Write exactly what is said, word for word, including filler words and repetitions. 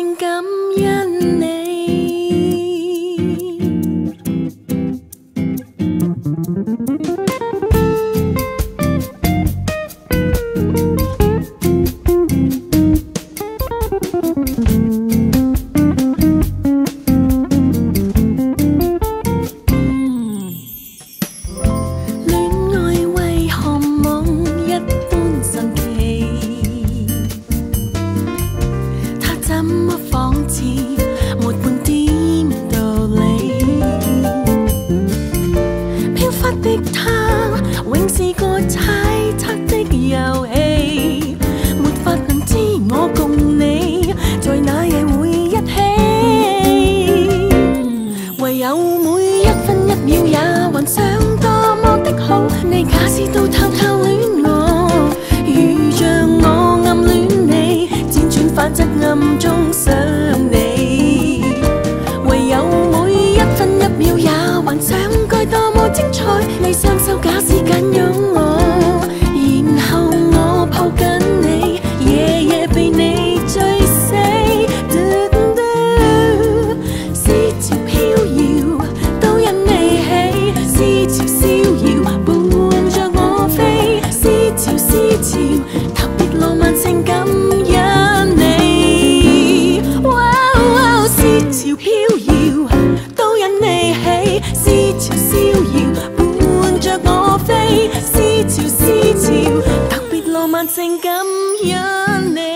性感因你。怎麼仿似沒半點道理？飄忽的他，永是個猜測的遊戲，沒法能知我共你在那夜會一起，唯有每一分一秒也幻想多麼的好，你假使都偷偷戀我，如像我暗戀你，輾轉反側暗中想你，唯有每一分一秒也幻想該多麼精彩，你雙手假使緊擁我，然後我抱緊你，夜夜被你醉死，思潮飄搖都因你起，思潮逍遙伴着我飛，思潮思潮特別浪漫性感因你，思潮飄搖都因你起，思潮逍遙伴着我飛，思潮思潮特別浪漫性感因你。